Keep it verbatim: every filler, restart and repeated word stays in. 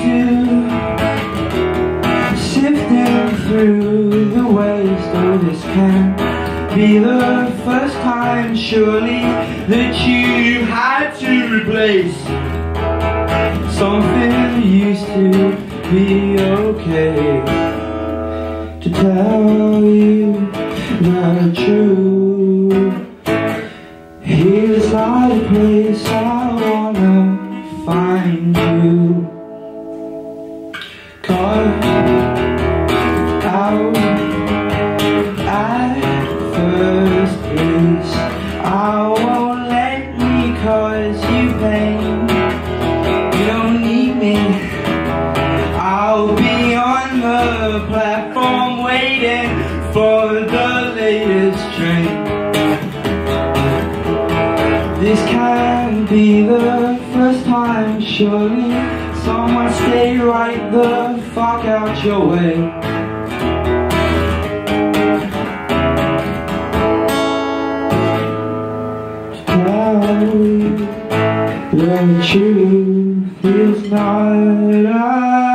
to, sifting through the waste. Oh, this can't be the first time, surely, that you had to replace something that used to be okay. To tell you the truth, here's not a place I wanna find you. Cause out at first place, I won't let me cause you pain. You don't need me, I'll be on the platform waiting for the latest train. This can't be the first time, surely. Someone stay right the fuck out your way. To tell you the truth is not I